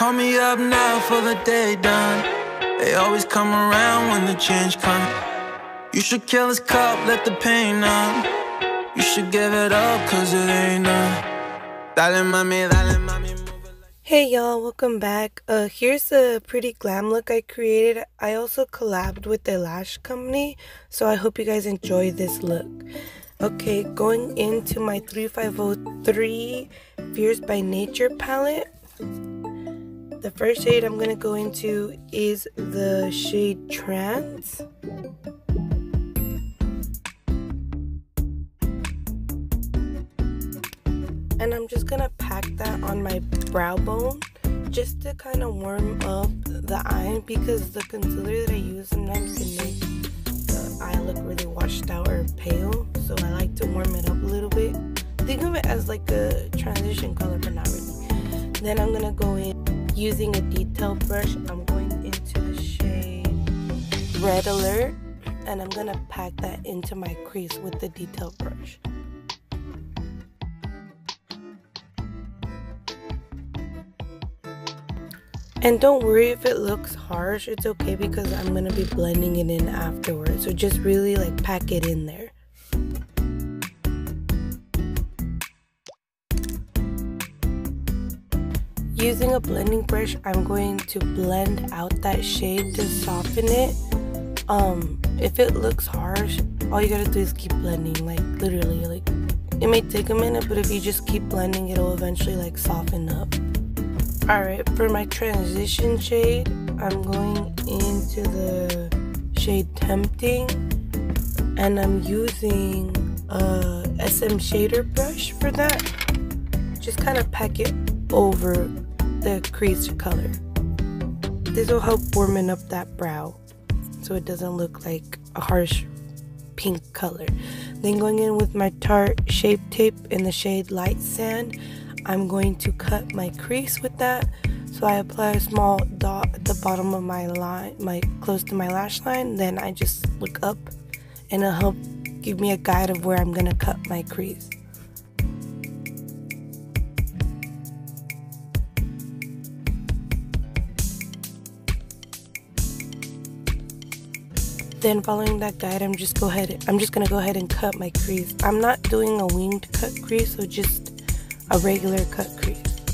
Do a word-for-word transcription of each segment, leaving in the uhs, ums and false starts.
Call me up now for the day done. They always come around when the change comes. You should kill this cup, let the pain numb. You should give it up, cause it ain't none. Dale mami, dale mami. Hey y'all, welcome back. Uh, here's a pretty glam look I created. I also collabed with the lash company, so I hope you guys enjoy this look. Okay, going into my three five oh three Fierce by Nature palette. The first shade I'm going to go into is the shade Trance. And I'm just going to pack that on my brow bone just to kind of warm up the eye, because the concealer that I use sometimes can make the eye look really washed out or pale. So I like to warm it up a little bit. Think of it as like a transition color, but not really. Then I'm going to go in using a detail brush. I'm going into the shade Red Alert, and I'm going to pack that into my crease with the detail brush. And don't worry if it looks harsh, it's okay, because I'm going to be blending it in afterwards. So just really like pack it in there. Using a blending brush, I'm going to blend out that shade to soften it. Um, if it looks harsh, all you gotta do is keep blending, like literally, like it may take a minute, but if you just keep blending, it'll eventually like soften up. Alright, for my transition shade, I'm going into the shade Tempting, and I'm using a S M shader brush for that. Just kind of pack it over the crease color. This will help warming up that brow so it doesn't look like a harsh pink color. Then going in with my Tarte Shape Tape in the shade Light Sand, I'm going to cut my crease with that. So I apply a small dot at the bottom of my line, my close to my lash line. Then I just look up, and it'll help give me a guide of where I'm gonna cut my crease. Then following that guide, I'm just go ahead. I'm just gonna go ahead and cut my crease. I'm not doing a winged cut crease, so just a regular cut crease.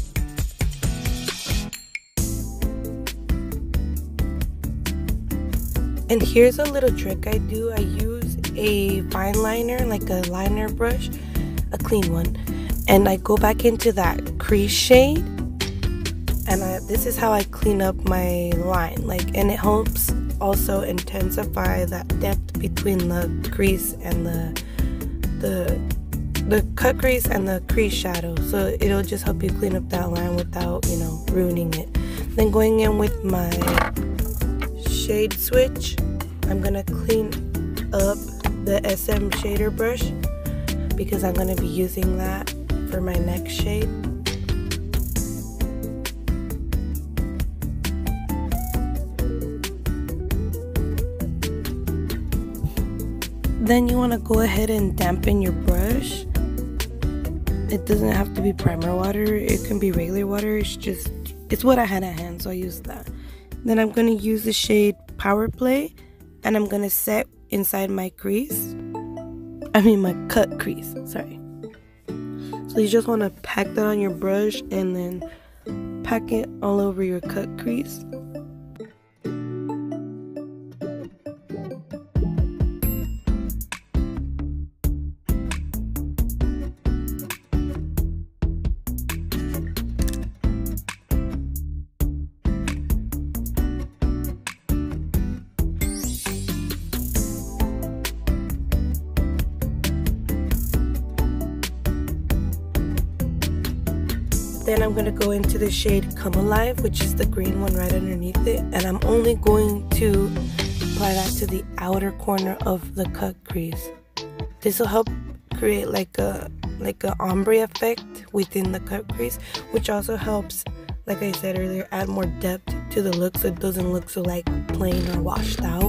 And here's a little trick I do. I use a fine liner, like a liner brush, a clean one, and I go back into that crease shade, and I, this is how I clean up my line. Like, and it helps also intensify that depth between the crease and the the the cut crease and the crease shadow, so it'll just help you clean up that line without, you know, ruining it. Then going in with my shade switch, I'm gonna clean up the S M shader brush, because I'm gonna be using that for my next shade. Then you want to go ahead and dampen your brush. It doesn't have to be primer water, it can be regular water. It's just, it's what I had at hand, so I used that. Then I'm going to use the shade Power Play, and I'm going to set inside my crease. I mean my cut crease, sorry. So you just want to pack that on your brush and then pack it all over your cut crease. Then I'm going to go into the shade Come Alive, which is the green one right underneath it, and I'm only going to apply that to the outer corner of the cut crease. This will help create like a like a ombre effect within the cut crease, which also helps, like I said earlier, add more depth to the look so it doesn't look so like plain or washed out.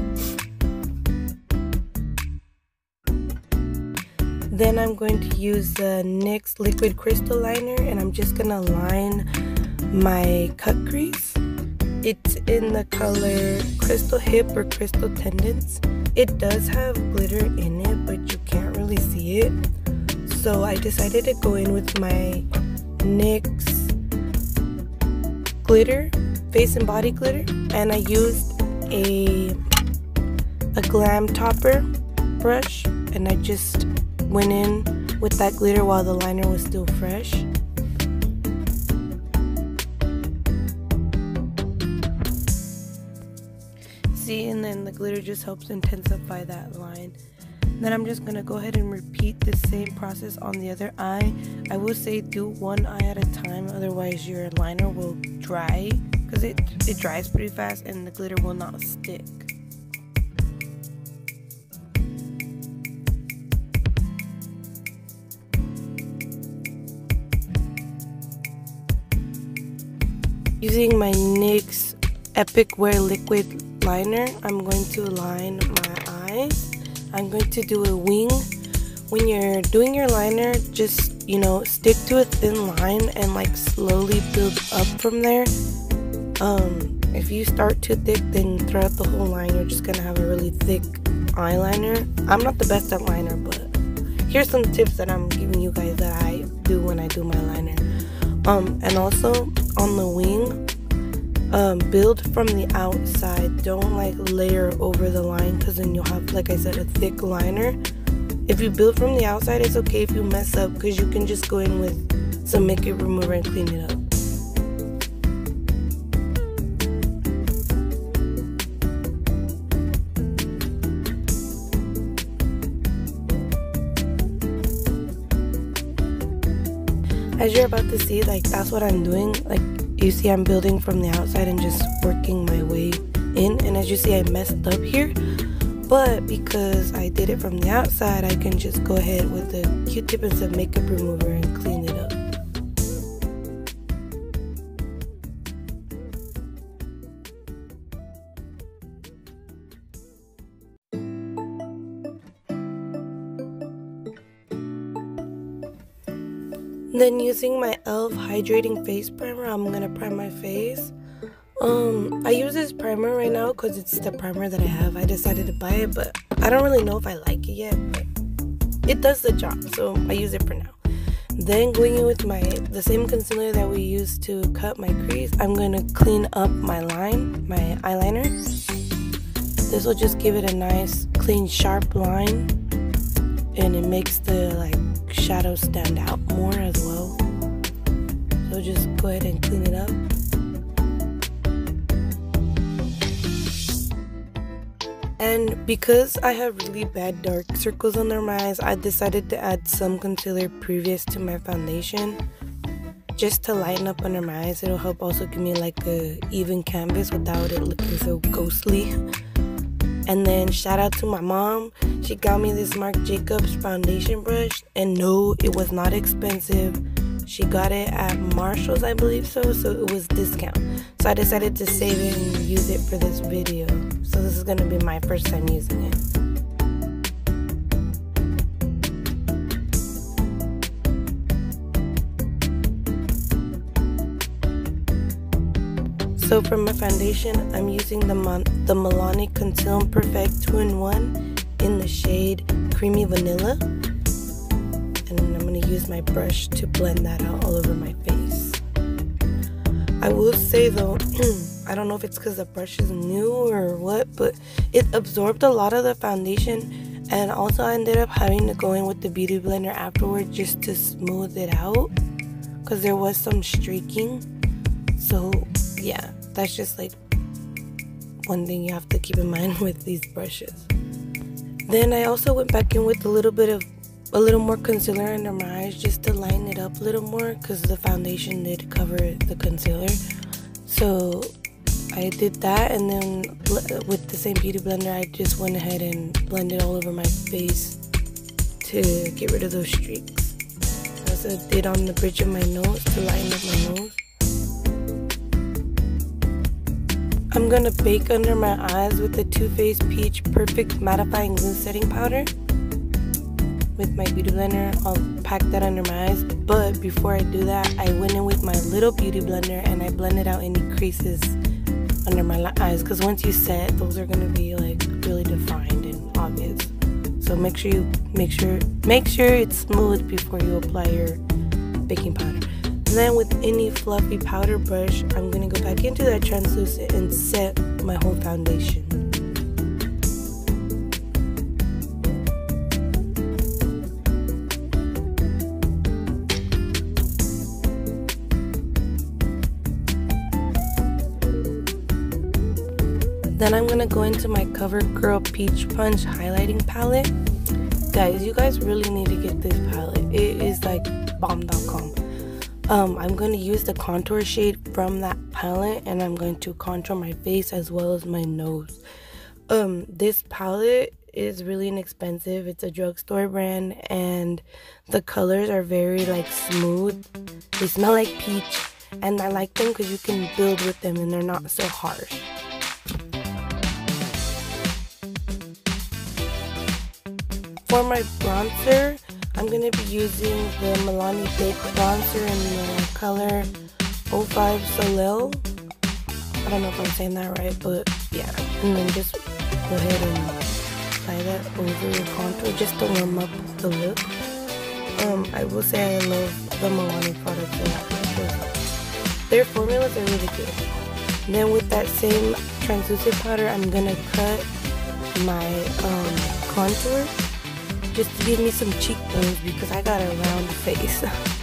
Then I'm going to use the NYX Liquid Crystal Liner, and I'm just going to line my cut crease. It's in the color Crystal Hip or Crystal Tendons. It does have glitter in it, but you can't really see it. So I decided to go in with my NYX glitter, face and body glitter, and I used a a glam topper brush, and I just went in with that glitter while the liner was still fresh. See, and then the glitter just helps intensify that line. Then I'm just gonna go ahead and repeat the same process on the other eye. I will say do one eye at a time, otherwise your liner will dry, because it, it dries pretty fast and the glitter will not stick. Using my NYX Epic Wear Liquid Liner, I'm going to line my eyes. I'm going to do a wing. When you're doing your liner, just, you know, stick to a thin line and like slowly build up from there. Um, if you start too thick, then throughout the whole line, you're just gonna have a really thick eyeliner. I'm not the best at liner, but here's some tips that I'm giving you guys that I do when I do my liner. Um, and also on the wing, Um, build from the outside. Don't like layer over the line, because then you'll have, like I said, a thick liner. If you build from the outside, it's okay if you mess up, because you can just go in with some makeup remover and clean it up. As you're about to see, like, that's what I'm doing. Like, you see I'm building from the outside and just working my way in, and as you see I messed up here, but because I did it from the outside, I can just go ahead with a Q-tip and some makeup remover and clean it up. Then using my e l f Hydrating Face Primer, I'm gonna prime my face. Um, I use this primer right now because it's the primer that I have. I decided to buy it, but I don't really know if I like it yet, but it does the job, so I use it for now. Then going in with my the same concealer that we used to cut my crease, I'm gonna clean up my line, my eyeliner. This will just give it a nice, clean, sharp line, and it makes the like shadows stand out more as well. So just go ahead and clean it up. And because I have really bad dark circles under my eyes, I decided to add some concealer previous to my foundation, just to lighten up under my eyes. It'll help also give me like a even canvas without it looking so ghostly. And then shout out to my mom. She got me this Marc Jacobs foundation brush, and no, it was not expensive. She got it at Marshall's, I believe so, so it was discount. So I decided to save it and use it for this video. So this is gonna be my first time using it. So for my foundation, I'm using the, Mon the Milani Conceal and Perfect two in one in the shade Creamy Vanilla. And I'm going to use my brush to blend that out all over my face. I will say though, I don't know if it's because the brush is new or what, but it absorbed a lot of the foundation, and also I ended up having to go in with the beauty blender afterward just to smooth it out, because there was some streaking. So yeah, that's just like one thing you have to keep in mind with these brushes. Then I also went back in with a little bit of a little more concealer under my eyes just to lighten it up a little more, because the foundation did cover the concealer. So I did that, and then with the same beauty blender I just went ahead and blended all over my face to get rid of those streaks. I also did on the bridge of my nose to lighten up my nose. I'm gonna bake under my eyes with the Too Faced Peach Perfect Mattifying Loose Setting Powder. with my beauty blender. I'll pack that under my eyes, but before I do that, I went in with my little beauty blender and I blended out any creases under my eyes, because once you set, those are gonna be like really defined and obvious. So make sure you make sure make sure it's smooth before you apply your baking powder. And then with any fluffy powder brush, I'm gonna go back into that translucent and set my whole foundation. Then I'm gonna go into my CoverGirl Peach Punch highlighting palette. Guys, you guys really need to get this palette. It is like bomb dot com. Um, I'm going to use the contour shade from that palette, and I'm going to contour my face as well as my nose. Um, this palette is really inexpensive. It's a drugstore brand, and the colors are very like smooth. They smell like peach, and I like them because you can build with them and they're not so harsh. For my bronzer, I'm going to be using the Milani Baked Bronzer in the color oh five Soleil. I don't know if I'm saying that right, but yeah. And then just go ahead and apply that over your contour just to warm up the look. Um, I will say I love the Milani products a lot because their formulas are really good. And then with that same translucent powder, I'm going to cut my um, contour, just to give me some cheekbones because I got a round face.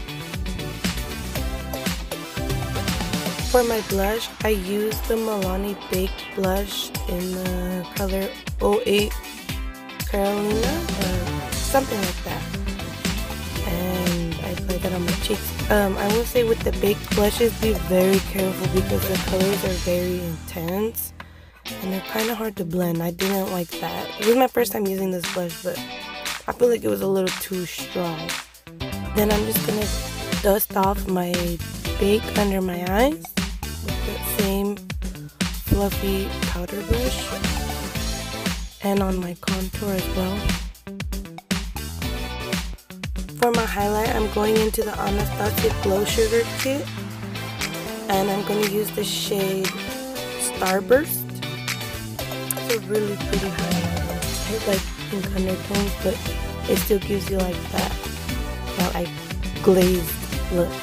For my blush, I used the Milani Baked Blush in the color oh eight Carolina or something like that. And I applied that on my cheeks. Um, I will say with the baked blushes, be very careful because the colors are very intense and they're kind of hard to blend. I didn't like that. It was my first time using this blush, but I feel like it was a little too strong. Then I'm just gonna dust off my bake under my eyes with that same fluffy powder brush, and on my contour as well. For my highlight, I'm going into the Anastasia Glow Sugar Kit, and I'm gonna use the shade Starburst. It's a really pretty highlighter. It's like pink undertones, but it still gives you like that, that like glazed look.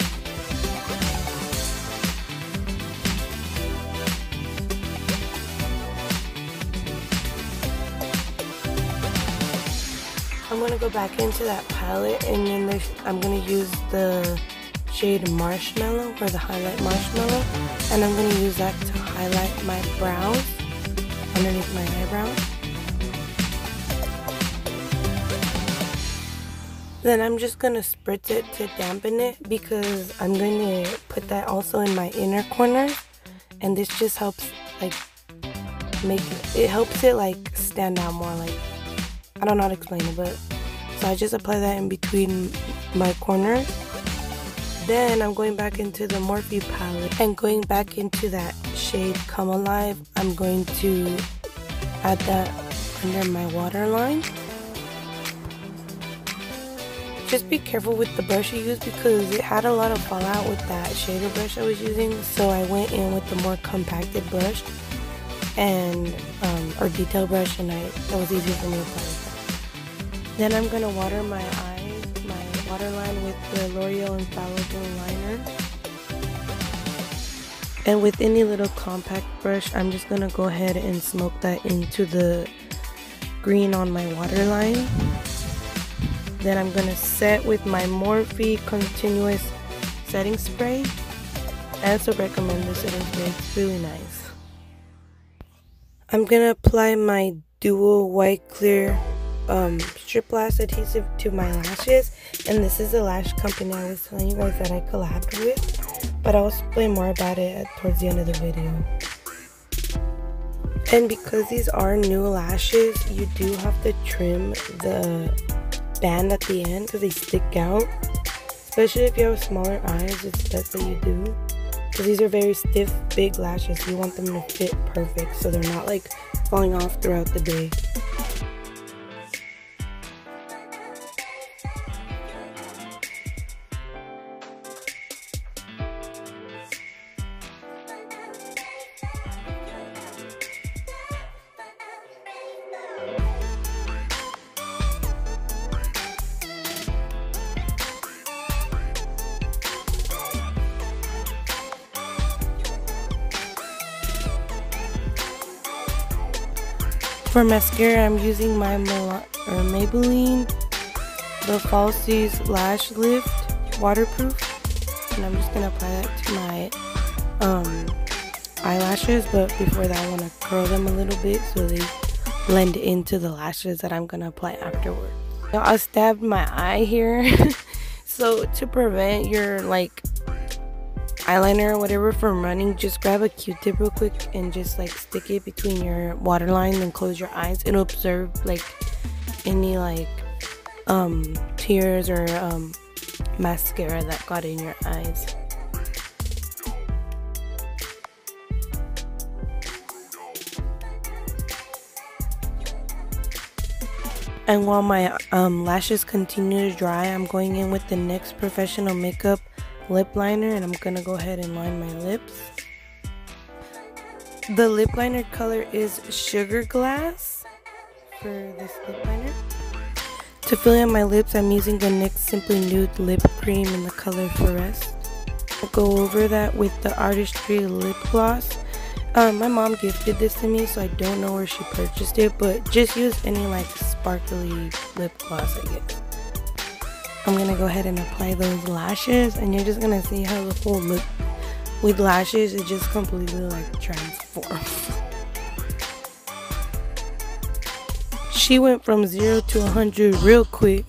I'm gonna go back into that palette, and then there's, I'm gonna use the shade Marshmallow for the highlight Marshmallow, and I'm gonna use that to highlight my brows underneath my eyebrows. Then I'm just going to spritz it to dampen it because I'm going to put that also in my inner corner, and this just helps like make it, it helps it like stand out more. Like, I don't know how to explain it, but so I just apply that in between my corners. Then I'm going back into the Morphe palette and going back into that shade Come Alive. I'm going to add that under my waterline. Just be careful with the brush you use because it had a lot of fallout with that shader brush I was using. So I went in with the more compacted brush and um, or detail brush, and I that was easier for me to apply with that. Then I'm gonna water my eyes, my waterline with the L'Oreal Infallible liner. And with any little compact brush, I'm just gonna go ahead and smoke that into the green on my waterline. Then I'm going to set with my Morphe Continuous Setting Spray. I also recommend this setting spray, it's really nice. I'm going to apply my Duo White Clear um, Strip Lash Adhesive to my lashes. And this is a lash company I was telling you guys that I collabed with. But I'll explain more about it towards the end of the video. And because these are new lashes, you do have to trim the band at the end because they stick out, especially if you have smaller eyes. It's best that you do because these are very stiff, big lashes. You want them to fit perfect so they're not like falling off throughout the day. For mascara, I'm using my Mil- or Maybelline the Falsies Lash Lift Waterproof, and I'm just gonna apply that to my um, eyelashes. But before that, I want to curl them a little bit so they blend into the lashes that I'm gonna apply afterwards. Now, I stabbed my eye here, so to prevent your like eyeliner or whatever from running, just grab a Q-tip real quick and just like stick it between your waterline and close your eyes. It'll absorb like any like um tears or um mascara that got in your eyes. And while my um, lashes continue to dry, I'm going in with the NYX Professional Makeup lip liner, and I'm gonna go ahead and line my lips. The lip liner color is Sugar Glass for this lip liner. To fill in my lips, I'm using the NYX Simply Nude Lip Cream in the color Forest. I'll go over that with the Artistry Lip Gloss. Um, my mom gifted this to me, so I don't know where she purchased it, but just use any like sparkly lip gloss, I guess. I'm gonna go ahead and apply those lashes, and you're just gonna see how the whole look with lashes, it just completely like transforms. She went from zero to one hundred real quick.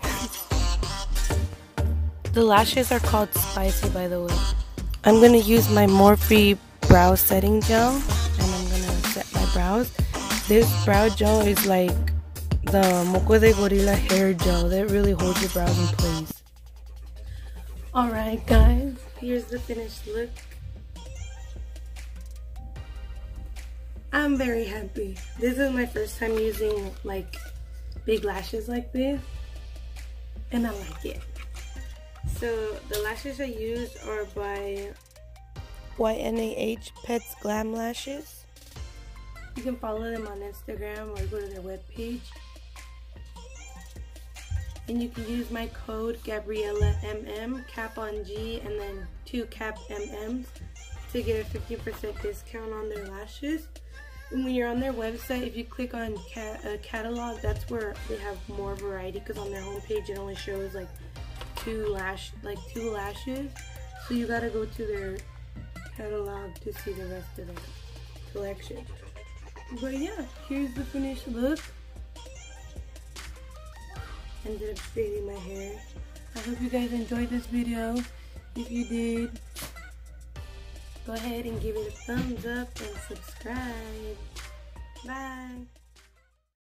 The lashes are called Spicy, by the way. I'm gonna use my Morphe brow setting gel, and I'm gonna set my brows. This brow gel is like the Moco de Gorilla hair gel that really holds your brows in place. Alright guys, here's the finished look. I'm very happy. This is my first time using like big lashes like this, and I like it. So the lashes I used are by Y N A H Pets Glam Lashes. You can follow them on Instagram or go to their webpage. And you can use my code Gabriela M M, cap on G, and then two cap M Ms to get a fifty percent discount on their lashes. And when you're on their website, if you click on cat, uh, catalog, that's where they have more variety, because on their homepage it only shows like two lash, like two lashes. So you gotta go to their catalog to see the rest of the collection. But yeah, here's the finished look. Ended up straightening my hair. I hope you guys enjoyed this video. If you did, go ahead and give it a thumbs up and subscribe. Bye.